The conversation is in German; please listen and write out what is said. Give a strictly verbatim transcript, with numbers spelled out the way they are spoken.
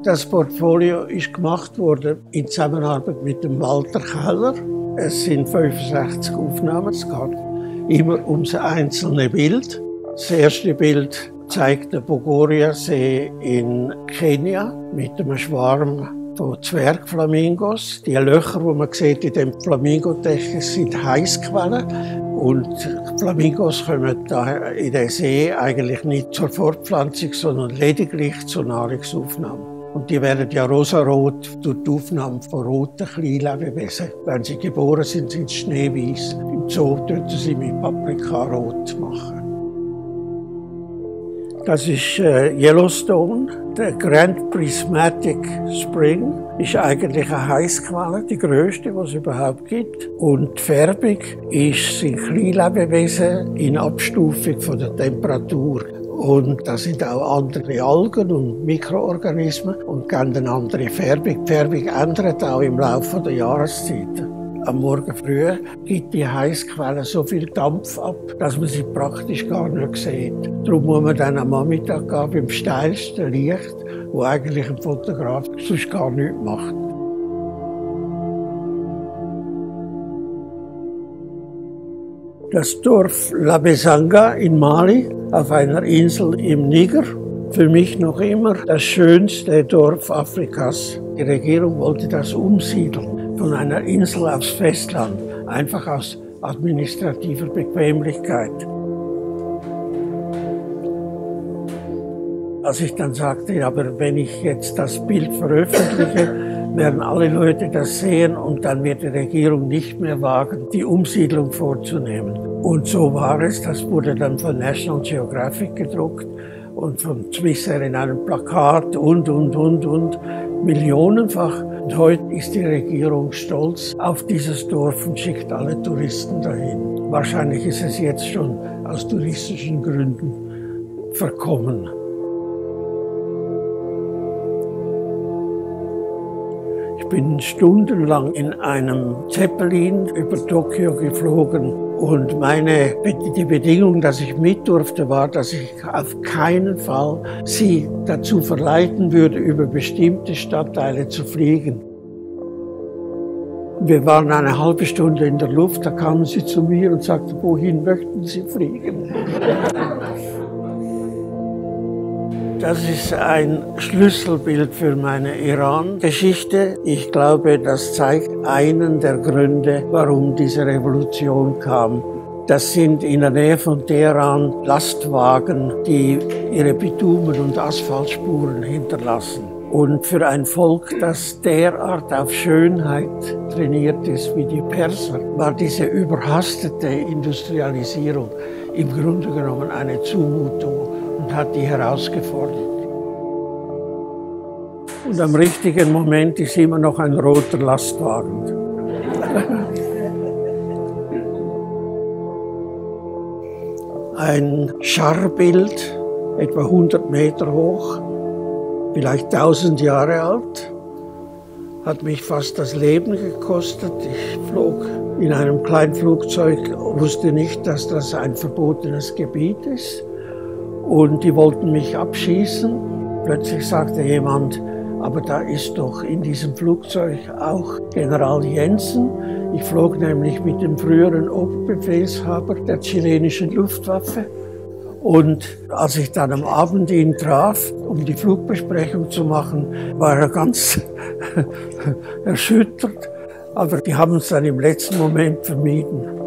Das Portfolio ist gemacht worden in Zusammenarbeit mit dem Walter Keller. Es sind fünfundsechzig Aufnahmen. Es geht immer um das einzelne Bild. Das erste Bild zeigt den Bogoria-See in Kenia mit einem Schwarm von Zwergflamingos. Die Löcher, die man sieht in dem Flamingodeckel, sind Heißquellen. Und Flamingos kommen da in den See eigentlich nicht zur Fortpflanzung, sondern lediglich zur Nahrungsaufnahme. Und die werden ja rosarot durch die Aufnahme von roten Kleinlebewesen. Wenn sie geboren sind, sind sie schneeweiß. Im Zoo tun sie mit Paprika rot machen. Das ist äh, Yellowstone. Der Grand Prismatic Spring ist eigentlich eine Heißquelle, die grösste, die es überhaupt gibt. Und die Färbung ist, sind Kleinlebewesen in Abstufung von der Temperatur. Und da sind auch andere Algen und Mikroorganismen und geben eine andere Färbung. Die Färbung ändert auch im Laufe der Jahreszeiten. Am Morgen früh gibt die Heißquelle so viel Dampf ab, dass man sie praktisch gar nicht sieht. Darum muss man dann am Nachmittag gehen, beim steilsten Licht, wo eigentlich ein Fotograf sonst gar nichts macht. Das Dorf Labesanga in Mali, auf einer Insel im Niger, für mich noch immer das schönste Dorf Afrikas. Die Regierung wollte das umsiedeln. Von einer Insel aufs Festland, einfach aus administrativer Bequemlichkeit. Als ich dann sagte, ja, aber wenn ich jetzt das Bild veröffentliche, werden alle Leute das sehen und dann wird die Regierung nicht mehr wagen, die Umsiedlung vorzunehmen. Und so war es, das wurde dann von National Geographic gedruckt und von Swissair in einem Plakat und, und, und, und, millionenfach. Und heute ist die Regierung stolz auf dieses Dorf und schickt alle Touristen dahin. Wahrscheinlich ist es jetzt schon aus touristischen Gründen verkommen. Ich bin stundenlang in einem Zeppelin über Tokio geflogen und meine, die Bedingung, dass ich mit durfte, war, dass ich auf keinen Fall sie dazu verleiten würde, über bestimmte Stadtteile zu fliegen. Wir waren eine halbe Stunde in der Luft, da kamen sie zu mir und sagten, wohin möchten Sie fliegen? Das ist ein Schlüsselbild für meine Iran-Geschichte. Ich glaube, das zeigt einen der Gründe, warum diese Revolution kam. Das sind in der Nähe von Teheran Lastwagen, die ihre Bitumen- und Asphaltspuren hinterlassen. Und für ein Volk, das derart auf Schönheit trainiert ist wie die Perser, war diese überhastete Industrialisierung im Grunde genommen eine Zumutung und hat die herausgefordert. Und am richtigen Moment ist immer noch ein roter Lastwagen. Ein Scharbild, etwa hundert Meter hoch, vielleicht tausend Jahre alt, hat mich fast das Leben gekostet. Ich flog in einem kleinen Flugzeug, wusste nicht, dass das ein verbotenes Gebiet ist. Und die wollten mich abschießen. Plötzlich sagte jemand, aber da ist doch in diesem Flugzeug auch General Jensen. Ich flog nämlich mit dem früheren Oberbefehlshaber der chilenischen Luftwaffe. Und als ich dann am Abend ihn traf, um die Flugbesprechung zu machen, war er ganz erschüttert. Aber die haben es dann im letzten Moment vermieden.